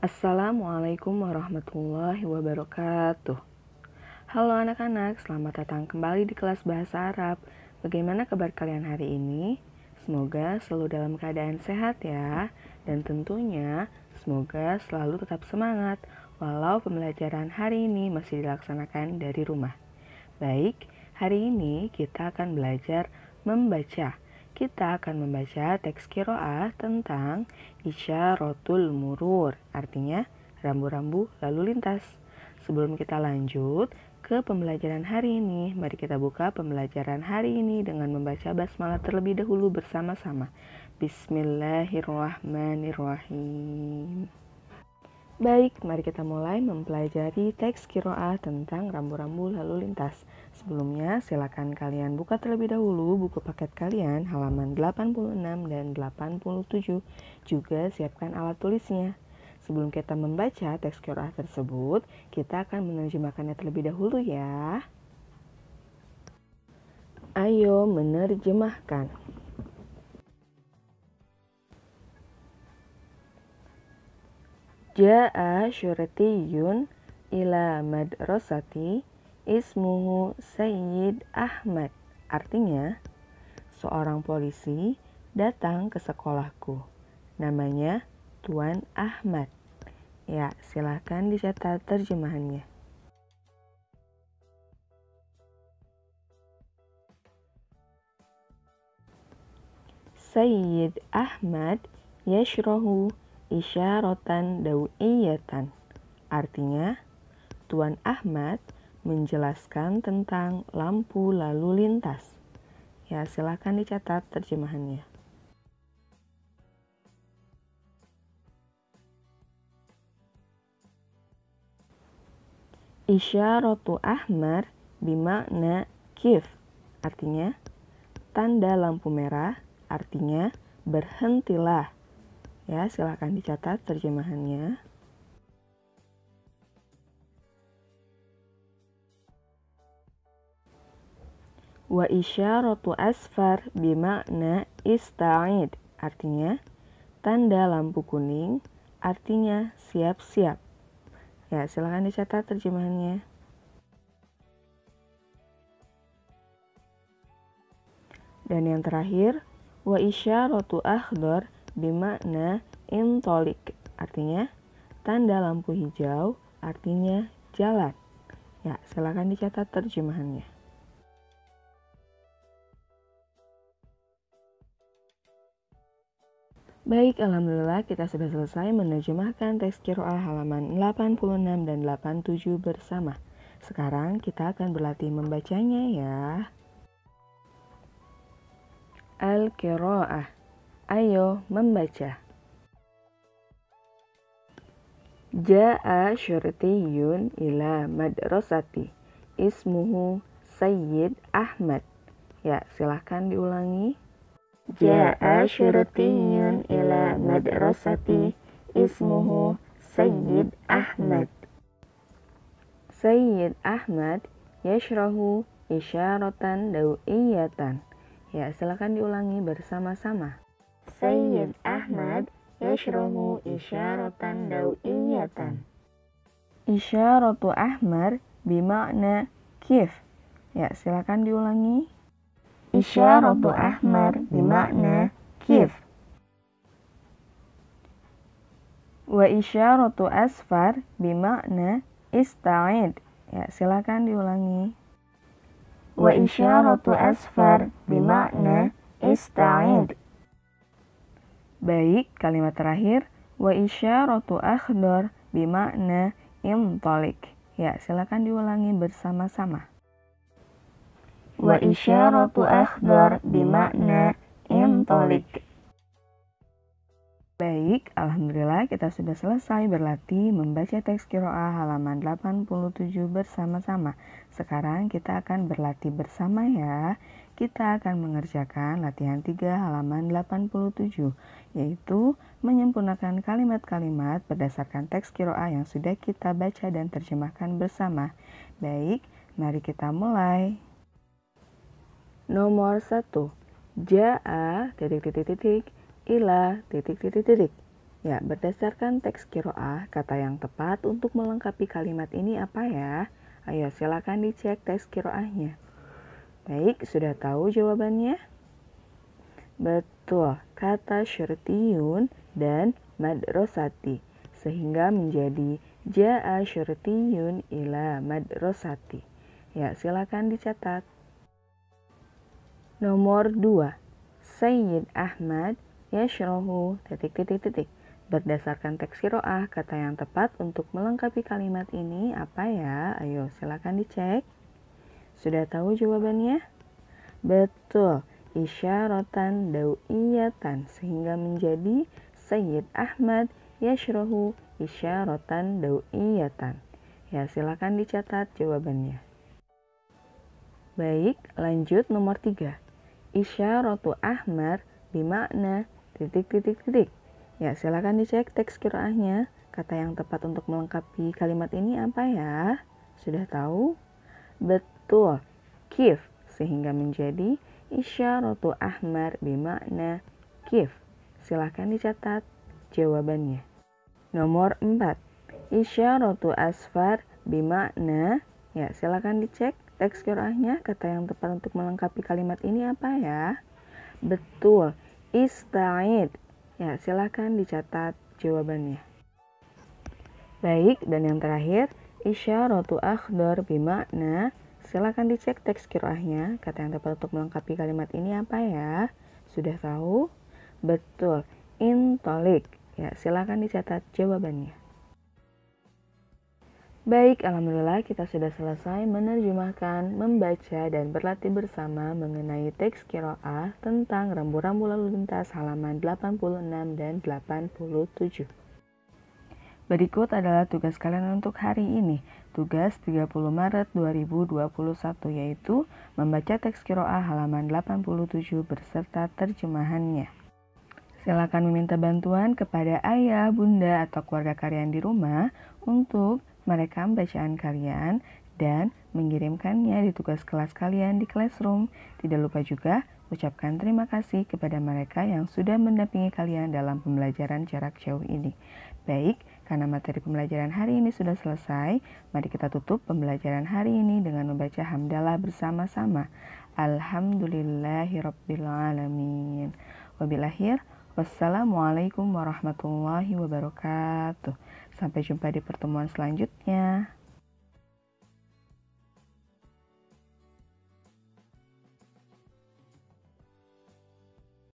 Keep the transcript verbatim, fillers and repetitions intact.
Assalamualaikum warahmatullahi wabarakatuh. Halo anak-anak, selamat datang kembali di kelas Bahasa Arab. Bagaimana kabar kalian hari ini? Semoga selalu dalam keadaan sehat ya. Dan tentunya semoga selalu tetap semangat walau pembelajaran hari ini masih dilaksanakan dari rumah. Baik, hari ini kita akan belajar membaca. Kita akan membaca teks qiraah tentang isyaratul murur, artinya rambu-rambu lalu lintas. Sebelum kita lanjut ke pembelajaran hari ini, mari kita buka pembelajaran hari ini dengan membaca basmalah terlebih dahulu bersama-sama. Bismillahirrahmanirrahim. Baik, mari kita mulai mempelajari teks qiraah tentang rambu-rambu lalu lintas. Sebelumnya, silakan kalian buka terlebih dahulu buku paket kalian halaman delapan puluh enam dan delapan puluh tujuh. Juga siapkan alat tulisnya. Sebelum kita membaca teks qiraah tersebut, kita akan menerjemahkannya terlebih dahulu ya. Ayo menerjemahkan. Ja'a syurtiyun ila madrasati ismuhu Sayyid Ahmad. Artinya, seorang polisi datang ke sekolahku. Namanya Tuan Ahmad. Ya, silahkan dicatat terjemahannya. Sayyid Ahmad yashrahu isyaratan daw'iyatan. Artinya, Tuan Ahmad menjelaskan tentang lampu lalu lintas. Ya, silakan dicatat terjemahannya. Isyaratu ahmar bimakna kif. Artinya, tanda lampu merah artinya berhentilah. Ya, silakan dicatat terjemahannya. Wa isyaratu asfar bimakna ista'id. Artinya, tanda lampu kuning artinya siap-siap. Ya, silakan dicatat terjemahannya. Dan yang terakhir, wa isyaratu akhdar bimakna intolik. Artinya, tanda lampu hijau artinya jalan. Ya, silakan dicatat terjemahannya. Baik, alhamdulillah kita sudah selesai menerjemahkan teks qiraah halaman delapan puluh enam dan delapan puluh tujuh bersama. Sekarang kita akan berlatih membacanya ya. Al-qiraah. Ayo membaca. Ja'a syurtiyun ila madrasati ismuhu Sayyid Ahmad. Ya, silahkan diulangi. Ja'a syurtiyun ila madrasati ismuhu Sayyid Ahmad. Sayyid Ahmad yashrahu isyaratan daw'iyatan. Ya, silakan diulangi bersama-sama. Sayyid Ahmad yashrahu isyaratan daw'iyatan. Isyaratu ahmar bimakna kif. Ya, silakan diulangi. Isyaratu ahmar bimakna kif. Wa isyaratu asfar bimakna ista'id. Ya, silakan diulangi. Wa isyaratu asfar bimakna ista'id. Baik, kalimat terakhir. Wa isyaratu akhdar bimakna intolik. Ya, silakan diulangi bersama-sama. Wa isyaratu akhdar bimakna intolik. Baik, alhamdulillah kita sudah selesai berlatih membaca teks qiraah halaman delapan puluh tujuh bersama-sama. Sekarang kita akan berlatih bersama ya. Kita akan mengerjakan latihan tiga halaman delapan puluh tujuh, yaitu menyempurnakan kalimat-kalimat berdasarkan teks qiraah yang sudah kita baca dan terjemahkan bersama. Baik, mari kita mulai. Nomor satu. Ja'a titik titik titik ila titik titik titik. Ya, berdasarkan teks qiraah, kata yang tepat untuk melengkapi kalimat ini apa ya? Ayo silakan dicek teks qiraahnya. Baik, sudah tahu jawabannya? Betul, kata syurtiyun dan madrasati, sehingga menjadi ja'a syurtiyun ila madrasati. Ya, silakan dicatat. Nomor dua. Sayyid Ahmad yashrahu titik titik titik. Berdasarkan teks qiraah, kata yang tepat untuk melengkapi kalimat ini apa ya? Ayo silakan dicek. Sudah tahu jawabannya? Betul, isyaratan dau'iyatan, sehingga menjadi Sayyid Ahmad yashrahu isyaratan dau'iyatan. Ya, silakan dicatat jawabannya. Baik, lanjut nomor tiga. Isyaratu Ahmad bimakna titik titik titik. Ya, silakan dicek teks qiraahnya. Kata yang tepat untuk melengkapi kalimat ini apa ya? Sudah tahu? Betul, kif, sehingga menjadi isyaratu Ahmad bimakna kif. Silakan dicatat jawabannya. Nomor empat. Isyaratu Asfar bimakna. Ya, silakan dicek teks qiraahnya. Kata yang tepat untuk melengkapi kalimat ini apa ya? Betul, ista'id. Ya, silakan dicatat jawabannya. Baik, dan yang terakhir, isyaratu akhdar bimakna. Silakan dicek teks qiraahnya. Kata yang tepat untuk melengkapi kalimat ini apa ya? Sudah tahu? Betul, intolik. Ya, silakan dicatat jawabannya. Baik, alhamdulillah kita sudah selesai menerjemahkan, membaca, dan berlatih bersama mengenai teks qiraah tentang rambu-rambu lalu lintas halaman delapan puluh enam dan delapan puluh tujuh. Berikut adalah tugas kalian untuk hari ini. Tugas tiga puluh Maret dua ribu dua puluh satu yaitu membaca teks qiraah halaman delapan puluh tujuh beserta terjemahannya. Silakan meminta bantuan kepada ayah, bunda, atau keluarga kalian di rumah untuk merekam bacaan kalian dan mengirimkannya di tugas kelas kalian di Classroom. Tidak lupa juga ucapkan terima kasih kepada mereka yang sudah mendampingi kalian dalam pembelajaran jarak jauh ini. Baik, karena materi pembelajaran hari ini sudah selesai, mari kita tutup pembelajaran hari ini dengan membaca hamdalah bersama-sama. Alhamdulillahirrabbilalamin. Wabilakhir, wassalamualaikum warahmatullahi wabarakatuh. Sampai jumpa di pertemuan selanjutnya.